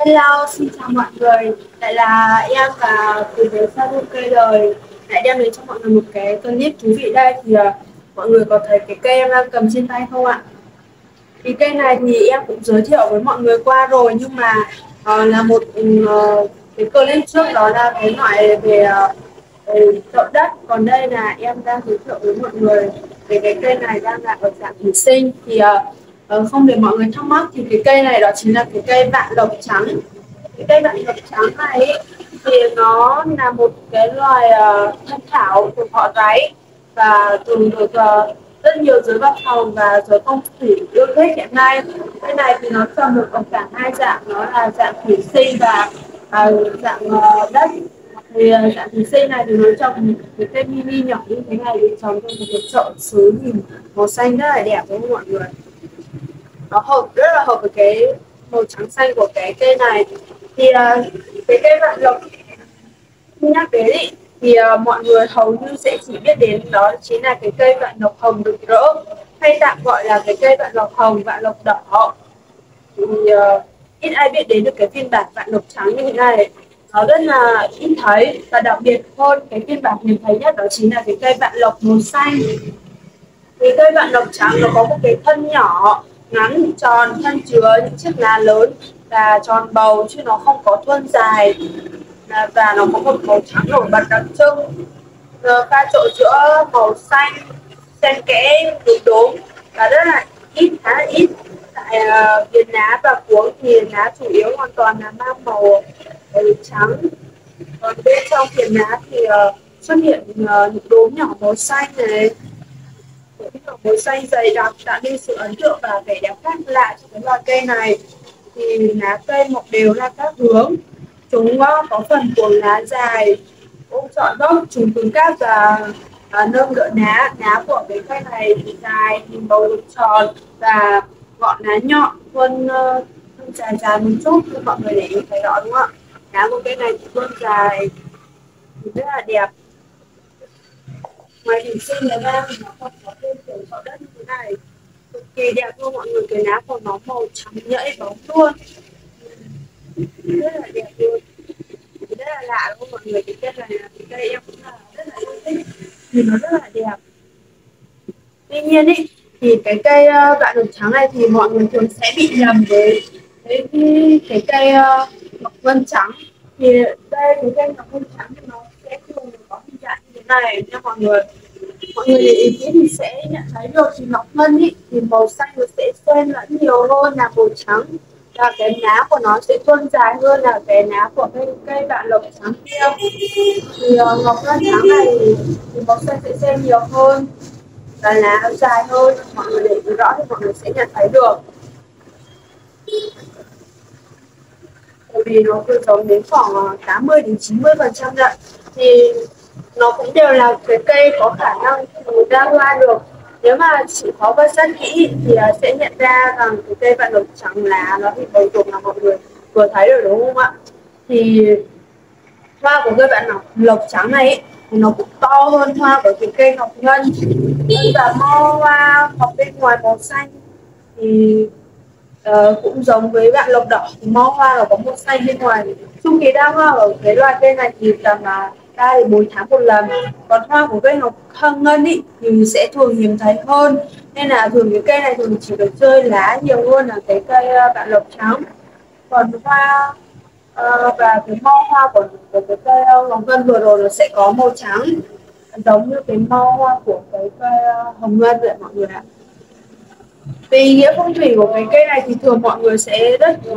Hello, xin chào mọi người. Lại là em và từ phía Sao cây đời lại đem đến cho mọi người một cái clip thú vị đây. Mọi người có thấy cái cây em đang cầm trên tay không ạ? Thì cây này thì em cũng giới thiệu với mọi người qua rồi, nhưng mà là một cái clip trước đó là cái loại về đậu đất. Còn đây là em đang giới thiệu với mọi người về cái cây này đang là ở dạng thủy sinh. Không để mọi người thắc mắc thì cái cây này đó chính là cái cây vạn lộc trắng. Cái cây vạn lộc trắng này ý, thì nó là một cái loài thân thảo thuộc họ ráy và thường được rất nhiều giới văn phòng và giới phong thủy yêu thích hiện nay. Cái này thì nó trồng được ở cả hai dạng, nó là dạng thủy sinh và dạng đất. Dạng thủy sinh này thì nó trồng cái cây mini nhỏ như thế này thì trồng trong một cái chậu xứ nhìn màu xanh rất là đẹp đúng không mọi người? Nó rất là hợp với cái màu trắng xanh của cái cây này. Cái cây vạn lộc nhắc đến ý, mọi người hầu như sẽ chỉ biết đến đó chính là cái cây vạn lộc hồng rực rỡ, hay tạm gọi là cái cây vạn lộc hồng, vạn lộc đỏ. Ít ai biết đến được cái phiên bản vạn lộc trắng như thế này. Nó rất là ít thấy, và đặc biệt hơn cái phiên bản hiếm thấy nhất đó chính là cái cây vạn lộc màu xanh. Thì cây vạn lộc trắng nó có một cái thân nhỏ, ngắn, tròn, thân chứa những chiếc lá lớn và tròn bầu, chứ nó không có thuôn dài, và nó có một màu trắng nổi bật đặc trưng, pha trộn giữa màu xanh xen kẽ đốm đốm và rất là ít, khá là ít. Tại viền lá và cuống thì lá chủ yếu hoàn toàn là mang màu trắng, còn bên trong viền lá thì xuất hiện những đốm nhỏ màu xanh này, màu xanh dày đặc, tạo nên sự ấn tượng và vẻ đẹp khác lạ cho cái loài cây này. Thì lá cây mọc đều ra các hướng, chúng có phần cuống lá dài, ôm trọn gốc, chúng cứng cáp và nâng đỡ lá. Lá của cái cây này thì dài, hình bầu dục tròn và ngọn lá nhọn hơn, dài dài một chút, như mọi người để ý thấy rõ đúng không ạ? Lá của cây này thì vươn dài, rất là đẹp. Ngoài thủy sinh ra thì nó còn có thêm kiểu chậu đất như thế này, cực kỳ đẹp luôn mọi người. Cái lá của nó màu trắng nhẫy bóng luôn, rất là đẹp luôn, rất là lạ đúng không mọi người? Cái cây này là cái cây em cũng là rất là yêu thích vì nó rất là đẹp. Tuy nhiên ý, thì cái cây vạn lộc trắng này thì mọi người thường sẽ bị nhầm với cái cây ngọc vân trắng. Thì đây, cái cây ngọc vân trắng thì nó sẽ thường có hình dạng như thế này nha mọi người. Mọi người để ý kỹ thì sẽ nhận thấy được, thì ngọc vân ý, thì màu xanh nó sẽ xen lẫn nhiều hơn là màu trắng, và cái lá của nó sẽ thuôn dài hơn là cái lá của cây vạn lộc trắng kia. Ngọc vân trắng này thì màu xanh sẽ xen nhiều hơn và lá nó dài hơn. Mọi người để ý rõ thì mọi người sẽ nhận thấy được, bởi vì nó cứ giống đến khoảng 80 đến 90% lận. Thì nó cũng đều là cái cây có khả năng ra hoa được. Nếu mà chịu khó quan sát kỹ thì sẽ nhận ra rằng cái cây vạn lộc trắng lá nó thì bầu dục là mọi người vừa thấy rồi đúng không ạ? Thì hoa của cây vạn lộc trắng này ý, thì nó cũng to hơn hoa của cái cây ngọc ngân. Và mo hoa mọc bên ngoài màu xanh thì cũng giống với vạn lộc đỏ, thì mo hoa nó có màu xanh bên ngoài. Chu kỳ đa hoa ở cái loài cây này thì tầm 3 đến 4 tháng một lần. Còn hoa của cây ngọc ngân ý, thì sẽ thường hiếm thấy hơn, nên là thường cái cây này thường chỉ được chơi lá nhiều hơn là cái cây vạn lộc trắng. Còn hoa và cái mo hoa của cái cây ngọc ngân vừa rồi nó sẽ có màu trắng, giống như cái mo hoa của cái cây hồng ngân vậy mọi người ạ. Về ý nghĩa phong thủy của cái cây này thì thường mọi người sẽ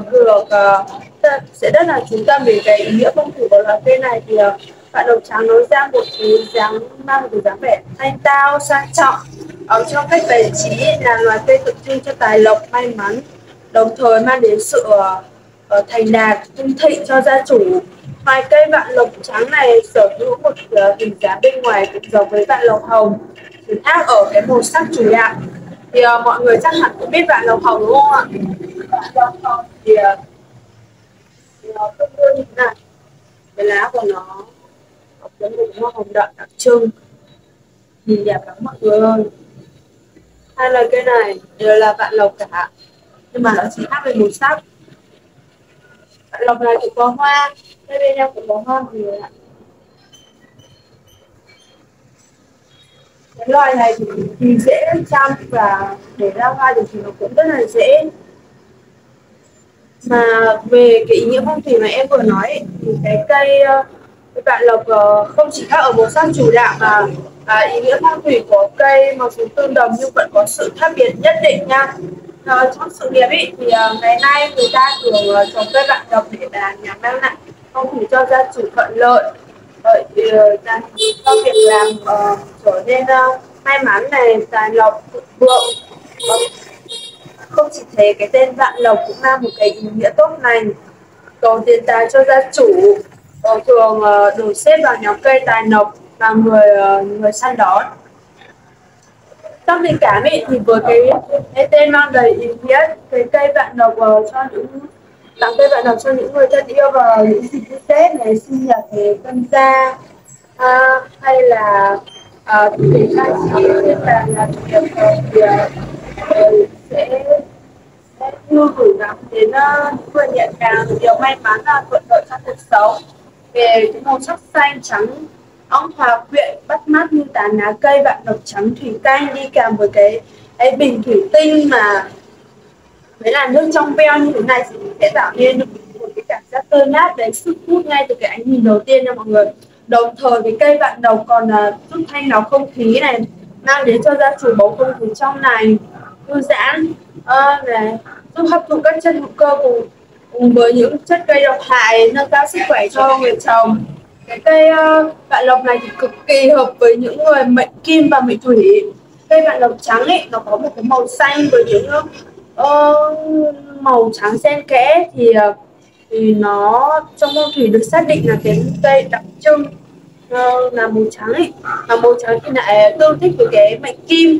sẽ rất là chú tâm về cái ý nghĩa phong thủy của loài cây này. Thì vạn lộc trắng nói ra một cái dáng, mang một cái dáng vẻ thanh tao sang trọng. Ở trong cách bày trí là loài cây tượng trưng cho tài lộc, may mắn, đồng thời mang đến sự thành đạt, hưng thịnh cho gia chủ. Ngoài cây vạn lộc trắng này sở hữu một hình dáng bên ngoài cũng giống với vạn lộc hồng, chỉ khác ở cái màu sắc chủ đạo. Thì mọi người chắc hẳn cũng biết vạn lộc hồng đúng không ạ? Vạn lộc hồng thì nó tương đương như thế này, cái lá của nó có cái màu hoa hồng đậm đặc trưng, nhìn đẹp lắm mọi người ơi. Hai loài cây này đều là vạn lộc cả, nhưng mà nó chỉ khác về màu sắc. Bạn lộc này cũng có hoa, bên em cũng có hoa mọi người ạ. Cái loài này thì dễ chăm và để ra hoa thì nó cũng rất là dễ. Mà về cái ý nghĩa phong thủy mà em vừa nói ấy, thì cái cây vạn lộc không chỉ khác ở màu sắc chủ đạo mà ý nghĩa phong thủy của cây mặc dù tương đồng nhưng vẫn có sự khác biệt nhất định nha. Trong sự nghiệp ý, thì ngày nay người ta thường trồng cây vạn lộc để là nhằm mang lại phong thủy cho gia chủ thuận lợi, là cho việc làm trở nên may mắn này, tài lộc thịnh vượng. Ờ, Không chỉ thế, cái tên vạn lộc cũng mang một cái ý nghĩa tốt lành, cầu tiền tài cho gia chủ, thường được xếp vào nhóm cây tài lộc và người săn đón. Trong tình cảm ý, thì với cái tên mang đầy ý nghĩa, cái cây vạn lộc cho những tặng cây vạn lộc cho những người thân yêu vào những dịp như Tết này, sinh nhật này, tân gia, hay là để trang trí như là tiệc thì sẽ đưa gửi gắm đến những người nhận càng điều may mắn và thuận lợi trong cuộc sống. Về cái màu sắc xanh trắng óng hòa quyện bắt mắt như tán lá cây vạn lộc trắng thủy canh đi kèm với cái bình thủy tinh mà với là nước trong veo như thế này thì sẽ tạo nên một cái cảm giác tươi mát đấy, sức hút ngay từ cái ánh nhìn đầu tiên nha mọi người. Đồng thời cái cây vạn lộc còn giúp thanh lọc không khí này, mang đến cho gia chủ bầu không khí trong lành thư giãn, này giúp hấp thụ các chất hữu cơ cùng với những chất gây độc hại, nâng cao sức khỏe cho người trồng. Cái cây vạn lộc này thì cực kỳ hợp với những người mệnh kim và mệnh thủy. Cây vạn lộc trắng ấy nó có một cái màu xanh với những màu trắng xen kẽ thì nó trong phong thủy được xác định là cái cây đặc trưng là màu trắng ấy, mà màu trắng thì lại tương thích với cái mệnh kim.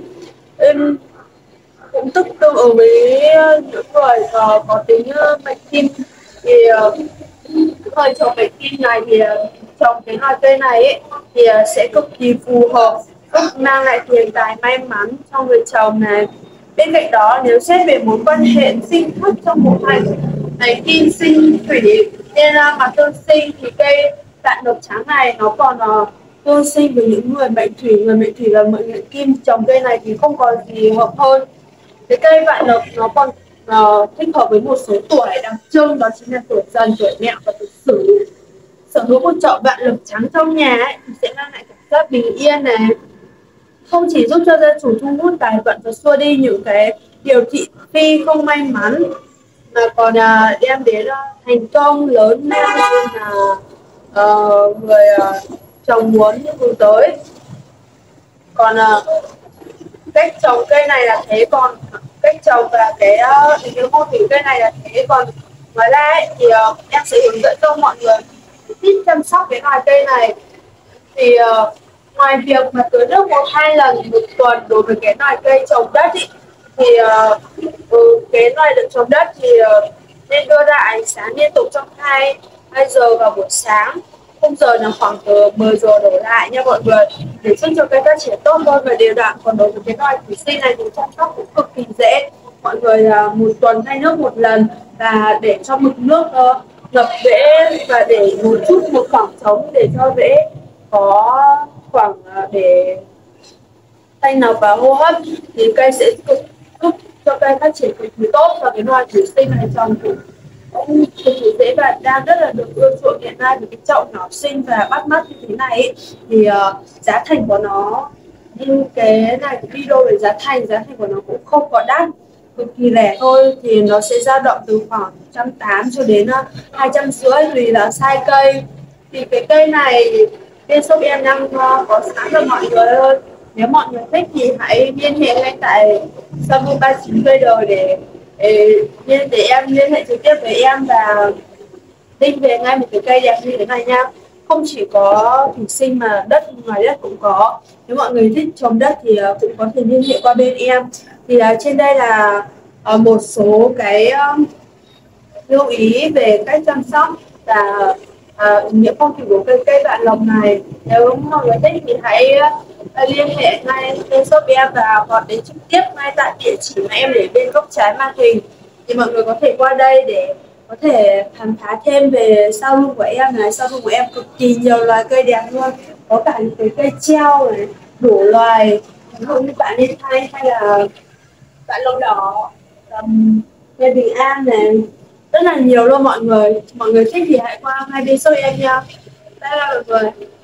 Cũng tức tương ứng với những người có tính mệnh kim thì thời trồng mệnh kim này thì trồng cái loài cây này ấy, thì sẽ cực kỳ phù hợp, giúp mang lại tiền tài may mắn cho người trồng này. Bên cạnh đó, nếu xét về mối quan hệ sinh thất trong một này kim sinh thủy nên mà tương sinh thì cây vạn lộc trắng này nó còn tương sinh với những người mệnh thủy và mệnh kim, trồng cây này thì không còn gì hợp hơn. Cái cây vạn lộc nó còn thích hợp với một số tuổi đặc trưng, đó chính là tuổi Dần, tuổi Mẹo và tuổi Sửu. Sở hữu một chậu vạn lộc trắng trong nhà ấy, thì sẽ mang lại cảm giác bình yên này, không chỉ giúp cho gia chủ thu hút tài vận và xua đi những cái điều thị phi không may mắn, mà còn đem đến thành công lớn lao như là người trồng muốn hướng tới. Còn cách trồng cây này là thế, còn cách trồng và cái mô hình cây này là thế, còn ngoài ra ấy, thì em sẽ hướng dẫn cho mọi người cách chăm sóc cái loài cây này. Thì ngoài việc mà tưới nước 1-2 lần một tuần đối với cái loài cây trồng đất ý, thì cái loài được trồng đất thì nên đưa ra ánh sáng liên tục trong 2 giờ vào buổi sáng, khung giờ là khoảng từ 10 giờ đổ lại nha mọi người, để giúp cho cây phát triển tốt hơn và đều đặn. Còn đối với cái loài thủy sinh này thì chăm sóc cũng cực kỳ dễ, mọi người một tuần thay nước 1 lần và để cho mực nước ngập rễ và để một khoảng trống để cho rễ có khoảng để thanh lọc và hô hấp, thì cây sẽ giúp cho cây phát triển cực kỳ tốt. Và cái loài thủy sinh này trồng cũng cực kỳ dễ và đang rất là được ưa chuộng hiện nay. Với cái chậu nhỏ xinh và bắt mắt như thế này ấy, thì giá thành của nó, như cái này cái video về giá thành của nó cũng không có đắt, cực kỳ rẻ thôi, thì nó sẽ dao động từ khoảng 180 cho đến 250 tùy là size cây. Thì cái cây này bên shop em đang có sẵn cho mọi người thôi. Nếu mọi người thích thì hãy liên hệ ngay tại shop 39 cây đời để em liên hệ trực tiếp với em và link về ngay một cái cây đẹp như thế này nha. Không chỉ có thủy sinh mà ngoài đất cũng có. Nếu mọi người thích trồng đất thì cũng có thể liên hệ qua bên em. Thì trên đây là một số cái lưu ý về cách chăm sóc và nghĩa phong thủy của cây vạn lộc này. Nếu mọi người thích thì hãy liên hệ ngay bên shop em và hoặc đến trực tiếp ngay tại địa chỉ mà em để bên góc trái màn hình, thì mọi người có thể qua đây để có thể khám phá thêm về sau lưng của em này. Sau lưng của em cực kỳ nhiều loài cây đẹp luôn, có cả những cái cây treo này, đủ loài, ví dụ như bạn nên thay hay là bạn lông đỏ, cây bình an này, rất là nhiều luôn mọi người thích thì hãy qua ngay bên shop em nha. Bye bye mọi người.